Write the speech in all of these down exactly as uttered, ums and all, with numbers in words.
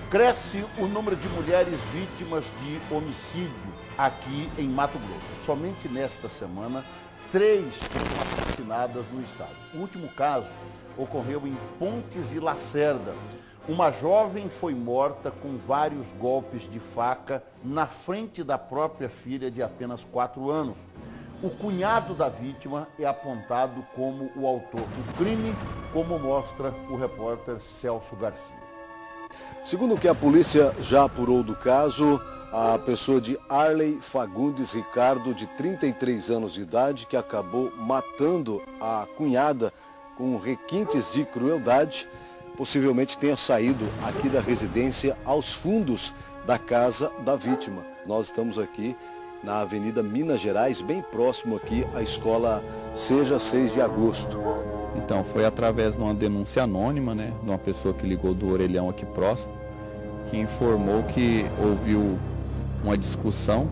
Cresce o número de mulheres vítimas de homicídio aqui em Mato Grosso. Somente nesta semana, três foram assassinadas no estado. O último caso ocorreu em Pontes e Lacerda. Uma jovem foi morta com vários golpes de faca na frente da própria filha de apenas quatro anos. O cunhado da vítima é apontado como o autor do crime, como mostra o repórter Celso Garcia. Segundo o que a polícia já apurou do caso, a pessoa de Arley Fagundes Ricardo, de trinta e três anos de idade, que acabou matando a cunhada com requintes de crueldade, possivelmente tenha saído aqui da residência aos fundos da casa da vítima. Nós estamos aqui na Avenida Minas Gerais, bem próximo aqui à escola Seja seis de agosto. Então, foi através de uma denúncia anônima, né, de uma pessoa que ligou do orelhão aqui próximo, que informou que ouviu uma discussão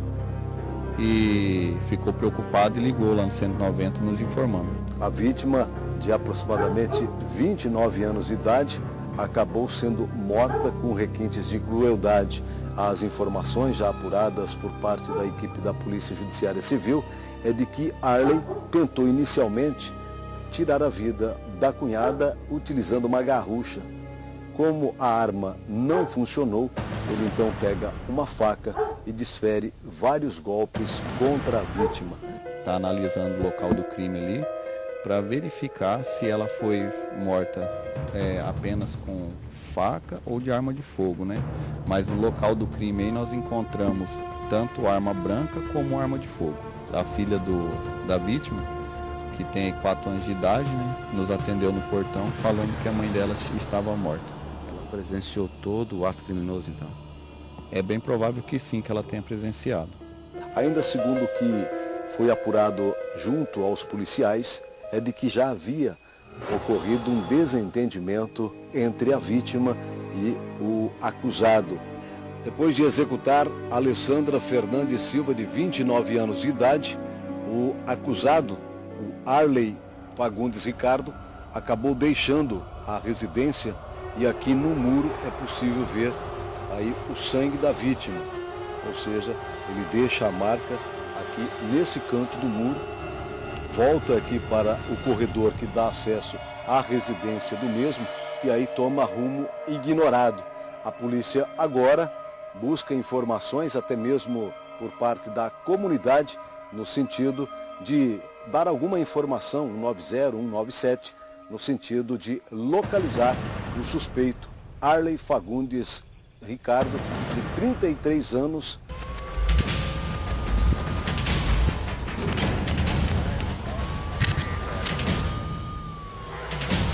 e ficou preocupado e ligou lá no cento e noventa nos informando. A vítima, de aproximadamente vinte e nove anos de idade, acabou sendo morta com requintes de crueldade. As informações já apuradas por parte da equipe da Polícia Judiciária Civil é de que Arley tentou inicialmente tirar a vida da cunhada utilizando uma garrucha. Como a arma não funcionou, ele então pega uma faca e desfere vários golpes contra a vítima. Está analisando o local do crime ali para verificar se ela foi morta é, apenas com faca ou de arma de fogo, né? Mas no local do crime aí nós encontramos tanto arma branca como arma de fogo. A filha do, da vítima, que tem quatro anos de idade, né, nos atendeu no portão falando que a mãe dela estava morta. Ela presenciou todo o ato criminoso, então? É bem provável que sim, que ela tenha presenciado. Ainda segundo o que foi apurado junto aos policiais, é de que já havia ocorrido um desentendimento entre a vítima e o acusado. Depois de executar Alessandra Fernandes Silva, de vinte e nove anos de idade, o acusado, o Arley Fagundes Ricardo, acabou deixando a residência e aqui no muro é possível ver aí o sangue da vítima. Ou seja, ele deixa a marca aqui nesse canto do muro, volta aqui para o corredor que dá acesso à residência do mesmo e aí toma rumo ignorado. A polícia agora busca informações, até mesmo por parte da comunidade, no sentido de dar alguma informação, um nove zero, um nove sete, no sentido de localizar o suspeito Arley Fagundes Ricardo, de trinta e três anos,